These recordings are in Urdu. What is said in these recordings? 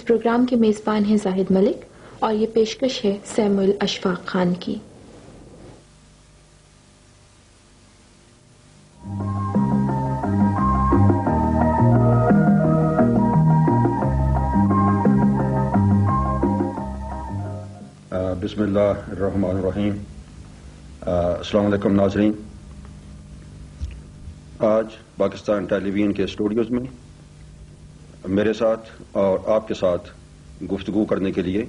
اس پروگرام کے میزبان ہیں زاہد ملک اور یہ پیشکش ہے سیموئل اشفاق خان کی۔ بسم اللہ الرحمن الرحیم۔ السلام علیکم ناظرین۔ آج پاکستان ٹیلی ویژن کے اسٹوڈیوز میں میرے ساتھ اور آپ کے ساتھ گفتگو کرنے کے لیے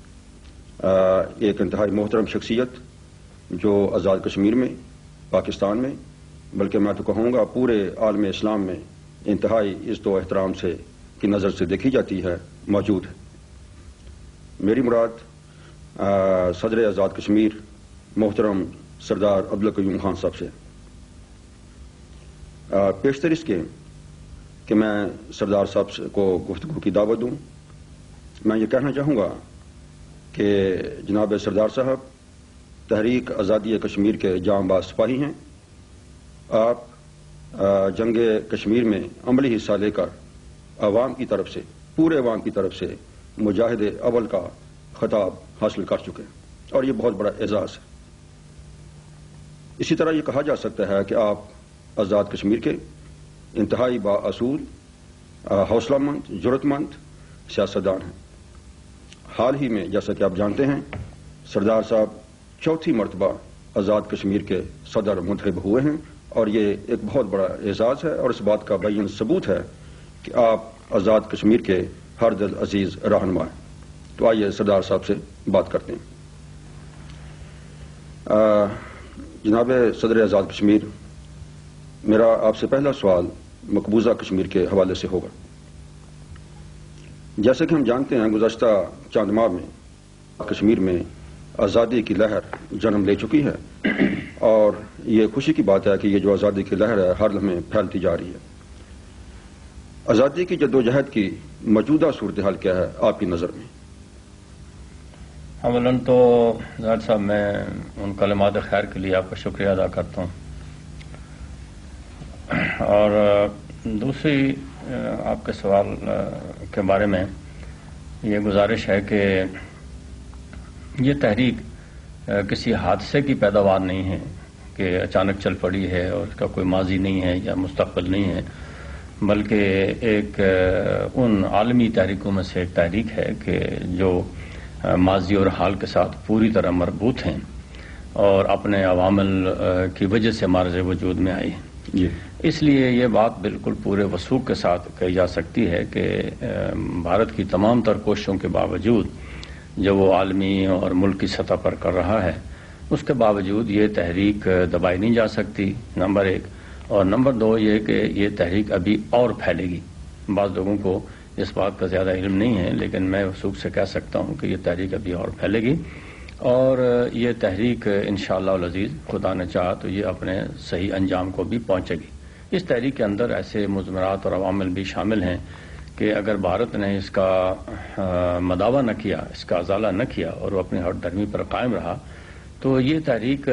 ایک انتہائی محترم شخصیت جو آزاد کشمیر میں، پاکستان میں، بلکہ میں تو کہوں گا پورے عالم اسلام میں انتہائی عزت و احترام سے کی نظر سے دیکھی جاتی ہے، موجود ہے۔ میری مراد صدر آزاد کشمیر محترم سردار عبدالقیوم خان صاحب سے۔ پیشتر اس کے کہ میں سردار صاحب کو گفتگو کی دعوت دوں، میں یہ کہنا چاہوں گا کہ جناب سردار صاحب تحریک آزادی کشمیر کے جانباز سپاہی ہیں۔ آپ جنگ کشمیر میں عملی حصہ لے کر عوام کی طرف سے، پورے عوام کی طرف سے مجاہد اول کا خطاب حاصل کر چکے ہیں اور یہ بہت بڑا اعزاز ہے۔ اسی طرح یہ کہا جا سکتا ہے کہ آپ آزاد کشمیر کے انتہائی بااصول، حوصلہ مند، جرأت مند سیاستدان ہیں۔ حال ہی میں جیسا کہ آپ جانتے ہیں سردار صاحب چوتھی مرتبہ آزاد کشمیر کے صدر منتخب ہوئے ہیں اور یہ ایک بہت بڑا اعزاز ہے اور اس بات کا بین ثبوت ہے کہ آپ آزاد کشمیر کے ہر دل عزیز رہنما ہیں۔ تو آئیے سردار صاحب سے بات کرتے ہیں۔ جناب صدر آزاد کشمیر، میرا آپ سے پہلا سوال مقبوضہ کشمیر کے حوالے سے ہوگا۔ جیسے کہ ہم جانتے ہیں گزشتہ چند ماہ میں کشمیر میں آزادی کی لہر جنم لے چکی ہے اور یہ خوشی کی بات ہے کہ یہ جو آزادی کی لہر ہے ہر لمحے پھیلتی جا رہی ہے۔ آزادی کی جدوجہد کی موجودہ صورتحال کیا ہے آپ کی نظر میں؟ اولاً تو زاہد صاحب میں ان کلمات خیر کے لیے آپ کا شکریہ ادا کرتا ہوں، اور دوسری آپ کے سوال کے بارے میں یہ گزارش ہے کہ یہ تحریک کسی حادثے کی پیداوار نہیں ہے کہ اچانک چل پڑی ہے اور اس کا کوئی ماضی نہیں ہے یا مستقبل نہیں ہے، بلکہ ایک ان عالمی تحریکوں میں سے ایک تحریک ہے کہ جو ماضی اور حال کے ساتھ پوری طرح مربوط ہیں اور اپنے عوامل کی وجہ سے معرض وجود میں آئی ہے۔ اس لیے یہ بات بالکل پورے وثوق کے ساتھ کہی جا سکتی ہے کہ بھارت کی تمام تر کوششوں کے باوجود جو وہ عالمی اور ملکی سطح پر کر رہا ہے، اس کے باوجود یہ تحریک دبائی نہیں جا سکتی، نمبر ایک، اور نمبر دو یہ کہ یہ تحریک ابھی اور پھیلے گی۔ بعض لوگوں کو اس بات کا زیادہ علم نہیں ہے، لیکن میں وثوق سے کہہ سکتا ہوں کہ یہ تحریک ابھی اور پھیلے گی اور یہ تحریک انشاءاللہ العزیز خدا نے چاہا تو یہ اپنے صحیح انجام کو بھی پہنچے گی۔ اس تحریک کے اندر ایسے مضمرات اور عوامل بھی شامل ہیں کہ اگر بھارت نے اس کا مداوع نہ کیا، اس کا ازالہ نہ کیا اور وہ اپنی ہٹ دھرمی پر قائم رہا تو یہ تحریک،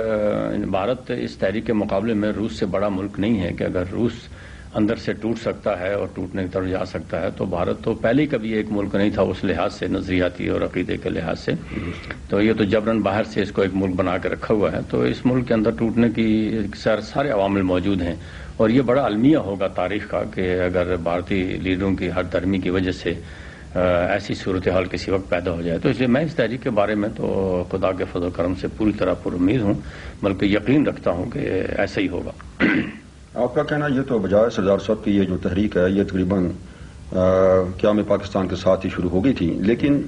بھارت اس تحریک کے مقابلے میں روس سے بڑا ملک نہیں ہے کہ اگر روس اندر سے ٹوٹ سکتا ہے اور ٹوٹنے کی طرف جا سکتا ہے تو بھارت تو پہلے ہی کبھی ایک ملک نہیں تھا اس لحاظ سے، نظریاتی اور عقیدے کے لحاظ سے، تو یہ تو جبراً باہر سے اس کو ایک ملک بنا کے رکھا ہوا ہے، تو اس ملک کے اندر ٹوٹنے کی سارے عوامل موجود ہیں اور یہ بڑا المیہ ہوگا تاریخ کا کہ اگر بھارتی لیڈروں کی ہر دھرمی کی وجہ سے ایسی صورتحال کسی وقت پیدا ہو جائے۔ تو اس لیے میں اس تحریک کے بارے میں تو خدا کے فضل و کرم سے پوری طرح پر امید ہوں، بلکہ یقین رکھتا ہوں کہ ایسا ہی ہوگا۔ آپ کا کہنا یہ تو بجائے سردار صاحب کی یہ جو تحریک ہے یہ تقریباً قیام پاکستان کے ساتھ ہی شروع ہو گئی تھی، لیکن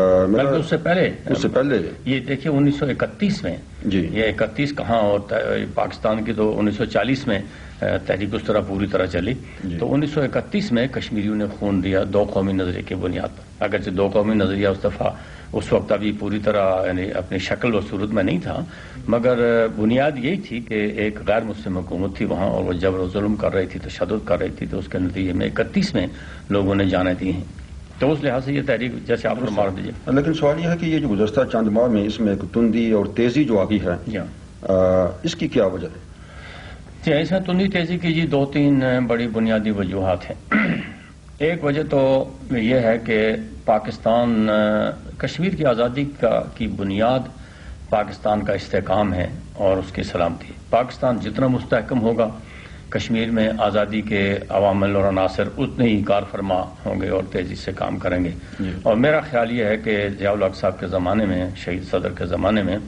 اس سے پہلے یہ دیکھیے 1931 میں جی یہ 31 کہاں، اور پاکستان کی تو 1940 میں تحریک اس طرح پوری طرح چلی تو 1931 میں کشمیریوں نے خون دیا دو قومی نظریے کی بنیاد پر، اگرچہ دو قومی نظریہ اس دفعہ اس وقت ابھی پوری طرح یعنی اپنی شکل و صورت میں نہیں تھا، مگر بنیاد یہی تھی کہ ایک غیر مسلم حکومت تھی وہاں اور وہ جبر و ظلم کر رہی تھی، تشدد کر رہی تھی، تو اس کے نتیجے میں 31 میں لوگوں نے جانیں دی ہیں، تو اس لحاظ سے یہ تحریک جیسے آپ فرما دیجیے۔ لیکن سوال یہ ہے کہ یہ جو گزشتہ چند ماہ میں اس میں ایک تندی اور تیزی جو آ گئی ہے اس کی کیا وجہ ہے؟ اس میں تندی تیزی کی جی دو تین بڑی بنیادی وجوہات ہیں۔ ایک وجہ تو یہ ہے کہ پاکستان کشمیر کی آزادی کی بنیاد پاکستان کا استحکام ہے اور اس کی سلامتی. پاکستان جتنا مستحکم ہوگا کشمیر میں آزادی کے عوامل اور عناصر اتنے ہی کار فرما ہوں گے اور تیزی سے کام کریں گے. اور میرا خیال یہ ہے کہ ضیاء الحق صاحب کے زمانے میں، شہید صدر کے زمانے میں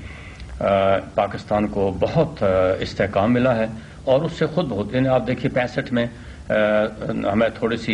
پاکستان کو بہت استحکام ملا ہے اور اس سے خود بہت، یعنی آپ دیکھیے 65 میں ہمیں تھوڑی سی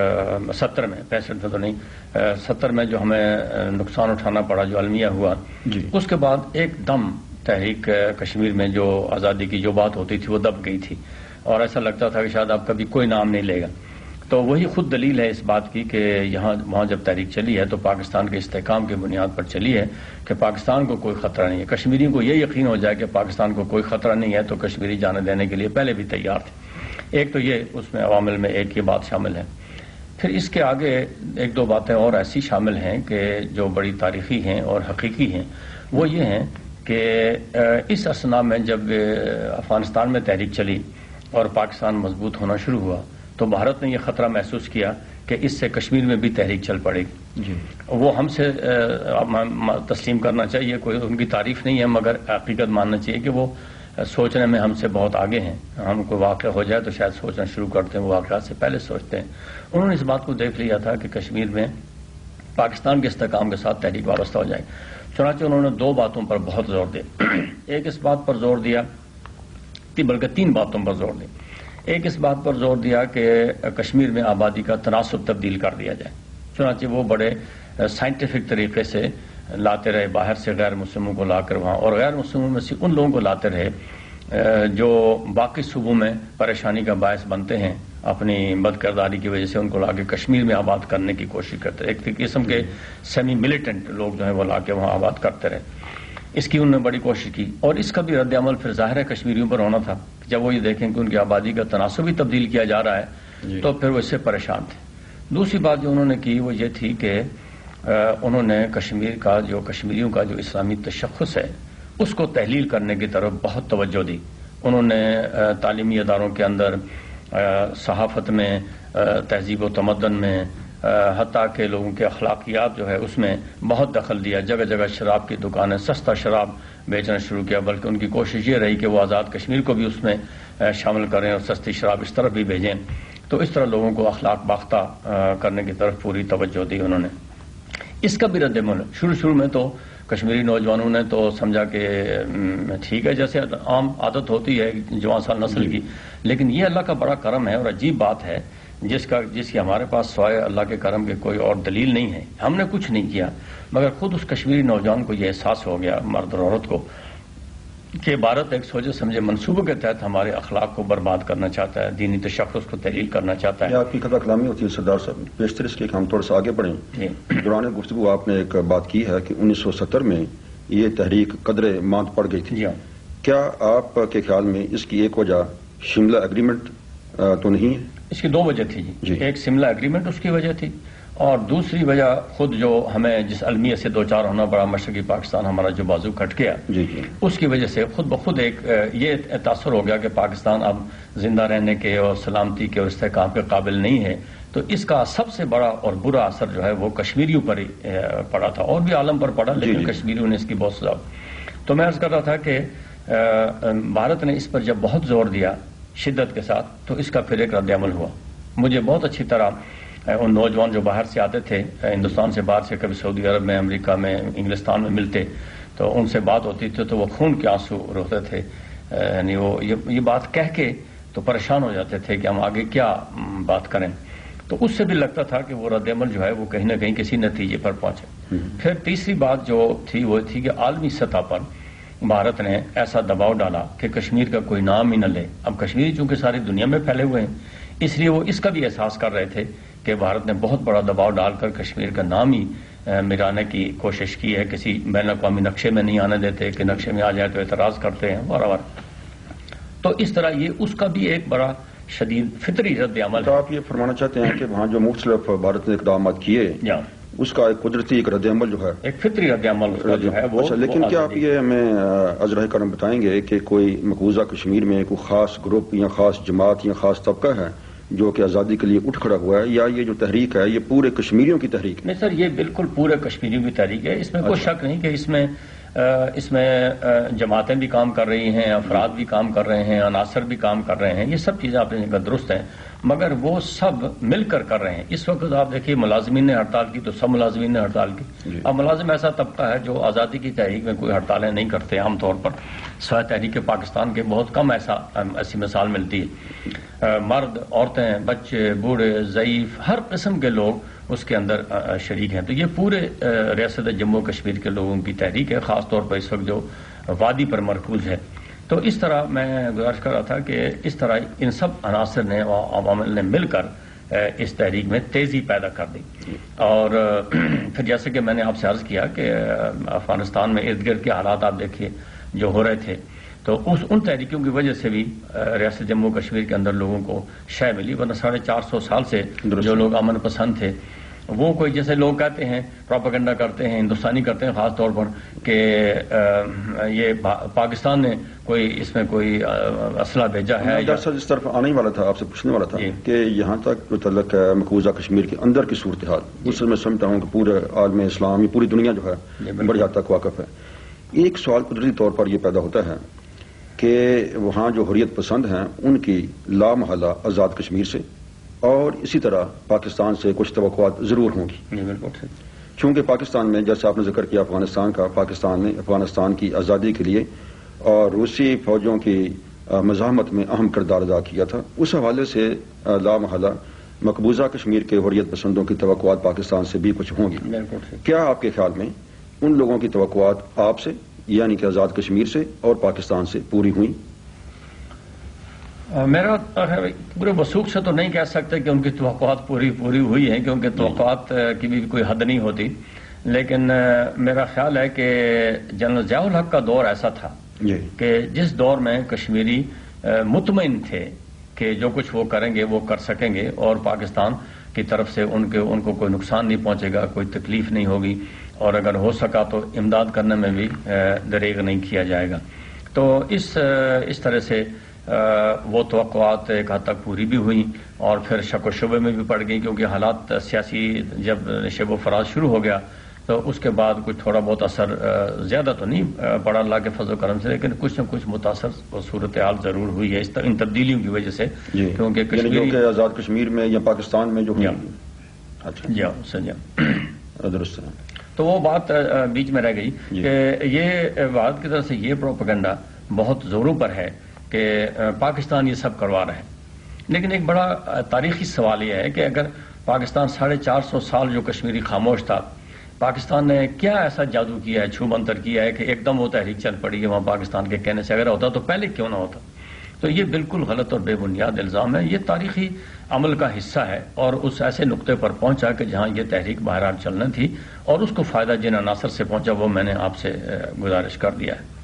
70 میں 65 میں تو نہیں 70 میں جو ہمیں نقصان اٹھانا پڑا جو المیہ ہوا، اس کے بعد ایک دم تحریک کشمیر میں جو آزادی کی جو بات ہوتی تھی وہ دب گئی تھی اور ایسا لگتا تھا کہ شاید اب کبھی کوئی نام نہیں لے گا. تو وہی خود دلیل ہے اس بات کی کہ وہاں جب تحریک چلی ہے تو پاکستان کے استحکام کی بنیاد پر چلی ہے کہ پاکستان کو کوئی خطرہ نہیں ہے. کشمیریوں کو یہ یقین ہو جائے کہ پاکستان کو کوئی خطرہ نہیں ہے تو کشمیری جانے دینے کے لیے پہلے بھی تیار تھے. ایک تو یہ اس میں عوامل میں ایک یہ بات شامل ہے. پھر اس کے آگے ایک دو باتیں اور ایسی شامل ہیں کہ جو بڑی تاریخی ہیں اور حقیقی ہیں. وہ یہ ہیں کہ اس اثنا میں جب افغانستان میں تحریک چلی اور پاکستان مضبوط ہونا شروع ہوا تو بھارت نے یہ خطرہ محسوس کیا کہ اس سے کشمیر میں بھی تحریک چل پڑے گی. وہ ہم سے تسلیم کرنا چاہیے، کوئی ان کی تعریف نہیں ہے، مگر حقیقت ماننا چاہیے کہ وہ سوچنے میں ہم سے بہت آگے ہیں. ہم کوئی واقعہ ہو جائے تو شاید سوچنا شروع کرتے ہیں، وہ واقعات سے پہلے سوچتے ہیں. انہوں نے اس بات کو دیکھ لیا تھا کہ کشمیر میں پاکستان کے استحکام کے ساتھ تحریک وابستہ ہو جائے. چنانچہ انہوں نے دو باتوں پر بہت زور دیا. ایک اس بات پر زور دیا، بلکہ تین باتوں پر زور دیا. ایک اس بات پر زور دیا کہ کشمیر میں آبادی کا تناسب تبدیل کر دیا جائے. چنانچہ وہ بڑے سائنٹیفک طریقے سے لاتے رہے، باہر سے غیر مسلموں کو لا کر وہاں، اور غیر مسلموں میں سے ان لوگوں کو لاتے رہے جو باقی صوبوں میں پریشانی کا باعث بنتے ہیں، اپنی بد کرداری کی وجہ سے ان کو لا کے کشمیر میں آباد کرنے کی کوشش کرتے رہے. ایک قسم کے سیمی ملیٹنٹ لوگ جو ہیں وہ لا کے وہاں آباد کرتے رہے. اس کی انہوں نے بڑی کوشش کی اور اس کا بھی رد عمل پھر ظاہر ہے کشمیریوں پر ہونا تھا. جب وہ یہ دیکھیں کہ ان کی آبادی کا تناسب ہی تبدیل کیا جا رہا ہے تو پھر وہ اس سے پریشان تھے. دوسری بات جو انہوں نے کی وہ یہ تھی کہ انہوں نے کشمیریوں کا جو اسلامی تشخص ہے اس کو تحلیل کرنے کی طرف بہت توجہ دی. انہوں نے تعلیمی اداروں کے اندر، صحافت میں، تہذیب و تمدن میں، حتیٰ کہ لوگوں کے اخلاقیات جو ہے اس میں بہت دخل دیا. جگہ جگہ شراب کی دکانیں، سستا شراب بیچنا شروع کیا، بلکہ ان کی کوشش یہ رہی کہ وہ آزاد کشمیر کو بھی اس میں شامل کریں اور سستی شراب اس طرف بھی بھیجیں. تو اس طرح لوگوں کو اخلاق باختہ کرنے کی طرف پوری توجہ دی انہوں نے. اس کا بھی رد عمل شروع میں تو کشمیری نوجوانوں نے تو سمجھا کہ ٹھیک ہے، جیسے عام عادت ہوتی ہے جوان سال نسل کی، لیکن یہ اللہ کا بڑا کرم ہے اور عجیب بات ہے جس کی ہمارے پاس سوائے اللہ کے کرم کے کوئی اور دلیل نہیں ہے. ہم نے کچھ نہیں کیا مگر خود اس کشمیری نوجوان کو یہ احساس ہو گیا، مرد اور عورت کو، کہ بھارت ایک سوچے سمجھے منصوبے کے تحت ہمارے اخلاق کو برباد کرنا چاہتا ہے، دینی تشخص کو تحلیل کرنا چاہتا ہے. آپ کی خطا کلامی ہوتی ہے سردار صاحب، بیشتر اس کے ہم تھوڑا سا آگے بڑھیں. دوران گفتگو آپ نے ایک بات کی ہے کہ 1970 میں یہ تحریک قدرے ماند پڑ گئی تھی. کیا آپ کے خیال میں اس کی ایک وجہ شملہ ایگریمنٹ تو نہیں ہے؟ اس کی دو وجہ تھی جی. ایک شملہ ایگریمنٹ اس کی وجہ تھی اور دوسری وجہ خود جو ہمیں جس المیہ سے دوچار ہونا پڑا، مشرقی پاکستان ہمارا جو بازو کٹ گیا اس کی وجہ سے خود بخود ایک یہ تاثر ہو گیا کہ پاکستان اب زندہ رہنے کے اور سلامتی کے اور استحکام کے قابل نہیں ہے. تو اس کا سب سے بڑا اور برا اثر جو ہے وہ کشمیریوں پر ہی پڑا تھا، اور بھی عالم پر پڑا لیکن کشمیریوں نے اس کی بہت سزا. تو میں عرض کر رہا تھا کہ بھارت نے اس پر جب بہت زور دیا شدت کے ساتھ تو اس کا پھر ایک رد عمل ہوا. مجھے بہت اچھی طرح ان نوجوان جو باہر سے آتے تھے، ہندوستان سے باہر سے، کبھی سعودی عرب میں، امریکہ میں، انگلستان میں ملتے تو ان سے بات ہوتی تھی تو وہ خون کے آنسو روتے تھے. یعنی وہ یہ بات کہہ کے تو پریشان ہو جاتے تھے کہ ہم آگے کیا بات کریں. تو اس سے بھی لگتا تھا کہ وہ رد عمل جو ہے وہ کہیں نہ کہیں کسی نتیجے پر پہنچے. پھر تیسری بات جو تھی وہ تھی کہ عالمی سطح پر بھارت نے ایسا دباؤ ڈالا کہ کشمیر کا کوئی نام ہی نہ لے. اب کشمیری چونکہ ساری دنیا میں پھیلے ہوئے ہیں اس لیے وہ اس کا بھی احساس کر رہے تھے کہ بھارت نے بہت بڑا دباؤ ڈال کر کشمیر کا نام ہی مٹانے کی کوشش کی ہے. کسی بین الاقوامی نقشے میں نہیں آنے دیتے کہ نقشے میں آ جائے تو اعتراض کرتے ہیں وراور. تو اس طرح یہ اس کا بھی ایک بڑا شدید فطری رد عمل ہے. تو آپ یہ فرمانا چاہتے ہیں کہ وہاں جو مختلف بھارت نے اقدامات کیے اس کا ایک قدرتی ایک رد عمل جو ہے، ایک فطری رد عمل جو ہے وہ. لیکن کیا آپ یہ ہمیں ازرہ کرم بتائیں گے کہ کوئی مقبوضہ کشمیر میں کوئی خاص گروپ یا خاص جماعت یا خاص طبقہ ہے جو کہ آزادی کے لیے اٹھ کھڑا ہوا ہے، یا یہ جو تحریک ہے یہ پورے کشمیریوں کی تحریک ہے؟ نہیں سر، یہ بالکل پورے کشمیریوں کی تحریک ہے، اس میں کوئی شک نہیں کہ اس میں جماعتیں بھی کام کر رہی ہیں، افراد بھی کام کر رہے ہیں، عناصر بھی کام کر رہے ہیں، یہ سب چیزیں آپ نے کہا درست ہیں، مگر وہ سب مل کر رہے ہیں۔ اس وقت آپ دیکھیے ملازمین نے ہڑتال کی تو سب ملازمین نے ہڑتال کی۔ اب ملازم ایسا طبقہ ہے جو آزادی کی تحریک میں کوئی ہڑتالیں نہیں کرتے عام طور پر، سوائے تحریک پاکستان کے بہت کم ایسی مثال ملتی ہے۔ مرد، عورتیں، بچے، بوڑھے، ضعیف، ہر قسم کے لوگ اس کے اندر شریک ہیں۔ تو یہ پورے ریاست جموں کشمیر کے لوگوں کی تحریک ہے، خاص طور پر اس وقت جو وادی پر مرکوز ہے۔ تو اس طرح میں گزارش کر رہا تھا کہ اس طرح ان سب عناصر نے عوامل نے مل کر اس تحریک میں تیزی پیدا کر دی۔ اور پھر جیسے کہ میں نے آپ سے عرض کیا کہ افغانستان میں ارد گرد کے حالات آپ دیکھیے جو ہو رہے تھے، تو ان تحریکوں کی وجہ سے بھی ریاست جموں کشمیر کے اندر لوگوں کو شے ملی، ورنہ 450 سال سے جو لوگ امن پسند تھے وہ کوئی جیسے لوگ کہتے ہیں، پروپیگنڈا کرتے ہیں، ہندوستانی کرتے ہیں خاص طور پر کہ یہ پاکستان نے اس میں کوئی اسلحہ بھیجا ہے۔ دراصل اس طرف آنے والا تھا، آپ سے پوچھنے والا تھا کہ یہاں تک جو تعلق ہے مقبوضہ کشمیر کے اندر کی صورتحال، اس سے میں سمجھتا ہوں کہ پورے عالم اسلام، یہ پوری دنیا جو ہے بڑی حد تک واقف ہے۔ ایک سوال قدرتی طور پر یہ پیدا ہوتا ہے کہ وہاں جو حریت پسند ہیں ان کی لامحالہ آزاد کشمیر سے اور اسی طرح پاکستان سے کچھ توقعات ضرور ہوں گی، چونکہ پاکستان میں جیسا آپ نے ذکر کیا افغانستان کا، پاکستان نے افغانستان کی آزادی کے لیے اور روسی فوجوں کی مزاحمت میں اہم کردار ادا کیا تھا۔ اس حوالے سے لامحالہ مقبوضہ کشمیر کے حریت پسندوں کی توقعات پاکستان سے بھی کچھ ہوں گی۔ کیا آپ کے خیال میں ان لوگوں کی توقعات آپ سے یعنی کہ آزاد کشمیر سے اور پاکستان سے پوری ہوئی؟ میرا پورے وثوق سے تو نہیں کہہ سکتے کہ ان کی توقعات پوری ہوئی ہیں، کیونکہ توقعات کی بھی کوئی حد نہیں ہوتی، لیکن میرا خیال ہے کہ جنرل ضیاء الحق کا دور ایسا تھا کہ جس دور میں کشمیری مطمئن تھے کہ جو کچھ وہ کریں گے وہ کر سکیں گے اور پاکستان کی طرف سے ان کو کوئی نقصان نہیں پہنچے گا، کوئی تکلیف نہیں ہوگی، اور اگر ہو سکا تو امداد کرنے میں بھی دریغ نہیں کیا جائے گا۔ تو اس طرح سے وہ توقعات ایک حد تک پوری بھی ہوئیں اور پھر شک و شبے میں بھی پڑ گئی، کیونکہ حالات سیاسی جب شب و فراز شروع ہو گیا تو اس کے بعد کچھ تھوڑا بہت اثر زیادہ تو نہیں پڑا اللہ کے فضل و کرم سے، لیکن کچھ نہ کچھ متاثر صورتحال ضرور ہوئی ہے ان تبدیلیوں کی وجہ سے، کیونکہ کشمیر آزاد کشمیر میں یا پاکستان میں جو درست ہے۔ تو وہ بات بیچ میں رہ گئی کہ یہ بات کی طرف سے یہ پروپیگنڈا بہت زوروں پر ہے کہ پاکستان یہ سب کروا رہے ہیں، لیکن ایک بڑا تاریخی سوال یہ ہے کہ اگر پاکستان 450 سال جو کشمیری خاموش تھا، پاکستان نے کیا ایسا جادو کیا ہے، چھو منتر کیا ہے کہ ایک دم وہ تحریک چل پڑی ہے وہاں پاکستان کے کہنے سے؟ اگر ہوتا تو پہلے کیوں نہ ہوتا؟ تو یہ بالکل غلط اور بے بنیاد الزام ہے، یہ تاریخی عمل کا حصہ ہے اور اس ایسے نقطے پر پہنچا کہ جہاں یہ تحریک بہرحال چلنا تھی اور اس کو فائدہ جن عناصر سے پہنچا وہ میں نے آپ سے گزارش کر دیا ہے۔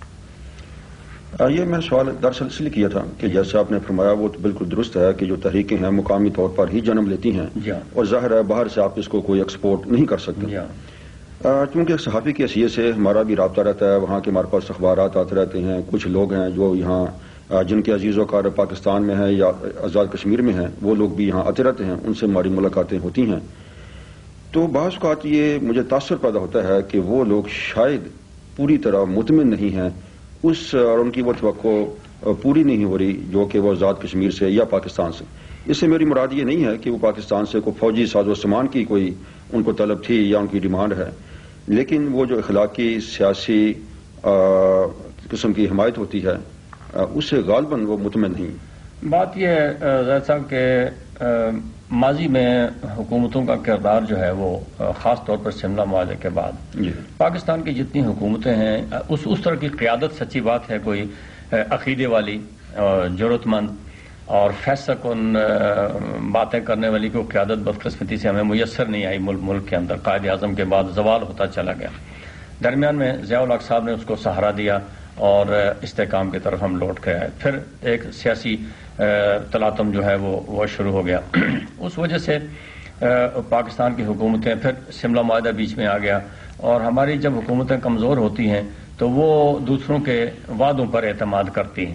یہ میں سوال دراصل اس لیے کیا تھا کہ جیسے آپ نے فرمایا وہ تو بالکل درست ہے کہ جو تحریکیں ہیں مقامی طور پر ہی جنم لیتی ہیں اور ظاہر ہے باہر سے آپ اس کو کوئی ایکسپورٹ نہیں کر سکتے، کیونکہ صحافی کی حیثیت سے ہمارا بھی رابطہ رہتا ہے، وہاں کے ہمارے پاس اخبارات آتے رہتے ہیں، کچھ لوگ ہیں جو یہاں جن کے عزیز و کار پاکستان میں ہیں یا آزاد کشمیر میں ہیں وہ لوگ بھی یہاں آتے رہتے ہیں، ان سے ہماری ملاقاتیں ہوتی ہیں۔ تو بعض اوقات یہ مجھے تاثر پیدا ہوتا ہے کہ وہ لوگ شاید پوری طرح مطمئن نہیں ہیں اور ان کی وہ توقع پوری نہیں ہو رہی جو کہ وہ آزاد کشمیر سے یا پاکستان سے۔ اس سے میری مراد یہ نہیں ہے کہ وہ پاکستان سے کوئی فوجی ساز و سامان کی کوئی ان کو طلب تھی یا ان کی ڈیمانڈ ہے، لیکن وہ جو اخلاقی سیاسی قسم کی حمایت ہوتی ہے اس سے غالباً وہ مطمئن نہیں۔ بات یہ ہے زید صاحب کہ ماضی میں حکومتوں کا کردار جو ہے وہ خاص طور پر شملہ معاہدے کے بعد پاکستان کی جتنی حکومتیں ہیں اس طرح کی قیادت، سچی بات ہے، کوئی عقیدے والی جرأت مند اور فیصلہ کن باتیں کرنے والی کوئی قیادت بدقسمتی سے ہمیں میسر نہیں آئی ملک کے اندر۔ قائد اعظم کے بعد زوال ہوتا چلا گیا، درمیان میں ضیاء الحق صاحب نے اس کو سہارا دیا اور استحکام کی طرف ہم لوٹ کے آئے، پھر ایک سیاسی تلاطم جو ہے وہ شروع ہو گیا۔ اس وجہ سے پاکستان کی حکومتیں، پھر شملہ معاہدہ بیچ میں آ گیا، اور ہماری جب حکومتیں کمزور ہوتی ہیں تو وہ دوسروں کے وعدوں پر اعتماد کرتی ہیں،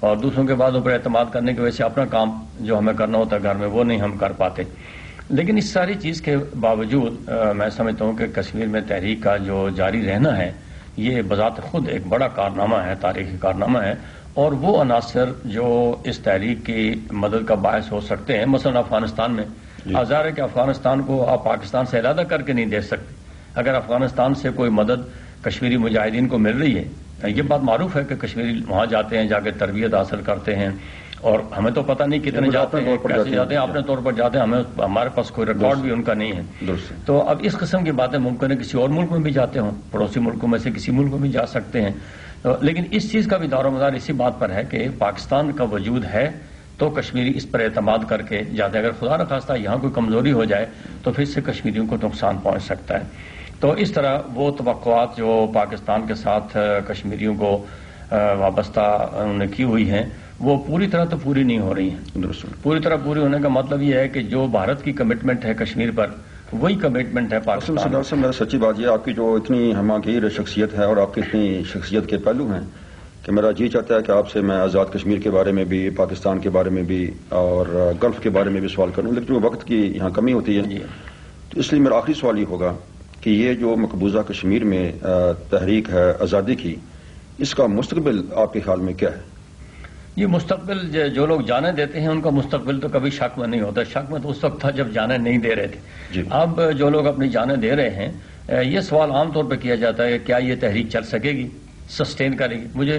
اور دوسروں کے بعد اوپر اعتماد کرنے کی وجہ سے اپنا کام جو ہمیں کرنا ہوتا ہے گھر میں وہ نہیں ہم کر پاتے. لیکن اس ساری چیز کے باوجود میں سمجھتا ہوں کہ کشمیر میں تحریک کا جو جاری رہنا ہے یہ بذات خود ایک بڑا کارنامہ ہے، تاریخی کارنامہ ہے، اور وہ عناصر جو اس تحریک کی مدد کا باعث ہو سکتے ہیں. مثلا افغانستان میں ظاہر ہے کہ افغانستان کو آپ پاکستان سے علیحدہ کر کے نہیں دے سکتے. اگر افغانستان سے کوئی مدد کشمیری مجاہدین کو مل رہی ہے، یہ بات معروف ہے کہ کشمیری وہاں جاتے ہیں، جا کے تربیت حاصل کرتے ہیں، اور ہمیں تو پتہ نہیں کتنے جاتے ہیں، کیسے جاتے ہیں، اپنے طور پر جاتے ہیں، ہمارے پاس کوئی ریکارڈ بھی ان کا نہیں ہے. تو اب اس قسم کی باتیں ممکن ہے کسی اور ملک میں بھی جاتے ہوں، پڑوسی ملکوں میں سے کسی ملک میں بھی جا سکتے ہیں. لیکن اس چیز کا بھی دار و مدار اسی بات پر ہے کہ پاکستان کا وجود ہے تو کشمیری اس پر اعتماد کر کے جاتے ہیں. اگر خدا نخواستہ یہاں کوئی کمزوری ہو جائے تو پھر سے کشمیریوں کو نقصان پہنچ سکتا ہے. تو اس طرح وہ توقعات جو پاکستان کے ساتھ کشمیریوں کو وابستہ انہوں نے کی ہوئی ہیں وہ پوری طرح تو پوری نہیں ہو رہی ہیں. پوری طرح پوری ہونے کا مطلب یہ ہے کہ جو بھارت کی کمٹمنٹ ہے کشمیر پر وہی کمٹمنٹ ہے پاکستان. سردار صاحب میرا سچی بات یہ آپ کی جو اتنی ہماگیر شخصیت ہے اور آپ کی اتنی شخصیت کے پہلو ہیں کہ میرا جی چاہتا ہے کہ آپ سے میں آزاد کشمیر کے بارے میں بھی، پاکستان کے بارے میں بھی اور گلف کے بارے میں بھی سوال کروں، لیکن جو وقت کی یہاں کمی ہوتی ہے تو اس لیے میرا آخری سوال یہ ہوگا کہ یہ جو مقبوضہ کشمیر میں تحریک ہے آزادی کی، اس کا مستقبل آپ کے خیال میں کیا ہے؟ یہ مستقبل جو لوگ جانے دیتے ہیں ان کا مستقبل تو کبھی شک میں نہیں ہوتا. شک میں تو اس وقت تھا جب جانے نہیں دے رہے تھے. اب جو لوگ اپنی جانیں دے رہے ہیں یہ سوال عام طور پہ کیا جاتا ہے کہ کیا یہ تحریک چل سکے گی، سسٹین کرے گی. مجھے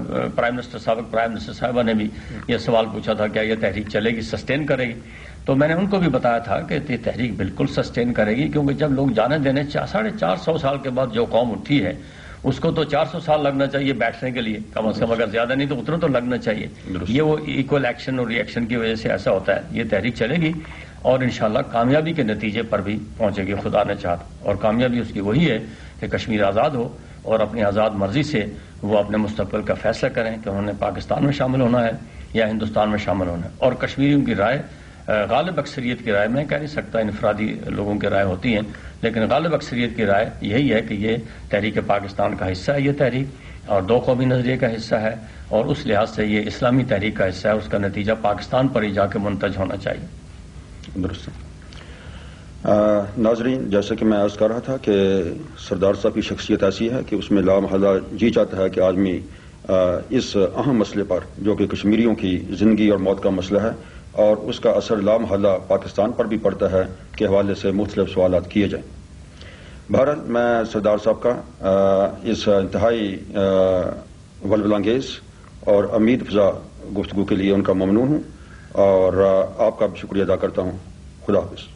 سابق پرائم منسٹر صاحبہ نے بھی یہ سوال پوچھا تھا کیا یہ تحریک چلے گی، سسٹین کرے گی. تو میں نے ان کو بھی بتایا تھا کہ یہ تحریک بالکل سسٹین کرے گی، کیونکہ جب لوگ جانے دینے 450 سال کے بعد جو قوم اٹھی ہے اس کو تو 400 سال لگنا چاہیے بیٹھنے کے لیے کم از کم، اگر زیادہ نہیں تو اتنا تو لگنا چاہیے. یہ وہ ایکول ایکشن اور ری ایکشن کی وجہ سے ایسا ہوتا ہے. یہ تحریک چلے گی اور انشاءاللہ کامیابی کے نتیجے پر بھی پہنچے گی خدا نے چاہا. اور کامیابی اس کی وہی ہے کہ کشمیر آزاد ہو اور اپنی آزاد مرضی سے وہ اپنے مستقبل کا فیصلہ کریں کہ انہوں نے پاکستان میں شامل ہونا ہے یا ہندوستان میں شامل ہونا ہے. اور کشمیریوں کی رائے، غالب اکثریت کی رائے، میں کہہ نہیں سکتا انفرادی لوگوں کی رائے ہوتی ہیں، لیکن غالب اکثریت کی رائے یہی ہے کہ یہ تحریک پاکستان کا حصہ ہے. یہ تحریک اور دو قومی نظریے کا حصہ ہے اور اس لحاظ سے یہ اسلامی تحریک کا حصہ ہے. اس کا نتیجہ پاکستان پر ہی جا کے منتج ہونا چاہیے. درست. ناظرین، جیسے کہ میں عرض کر رہا تھا کہ سردار صاحب کی شخصیت ایسی ہے کہ اس میں لامحالہ جی چاہتا ہے کہ آدمی اس اہم مسئلے پر جو کہ کشمیریوں کی زندگی اور موت کا مسئلہ ہے اور اس کا اثر لامحالہ پاکستان پر بھی پڑتا ہے کے حوالے سے مختلف سوالات کیے جائیں. بہرحال میں سردار صاحب کا اس انتہائی ولولانگیز اور امید فضا گفتگو کے لیے ان کا ممنون ہوں اور آپ کا بھی شکریہ ادا کرتا ہوں. خدا حافظ.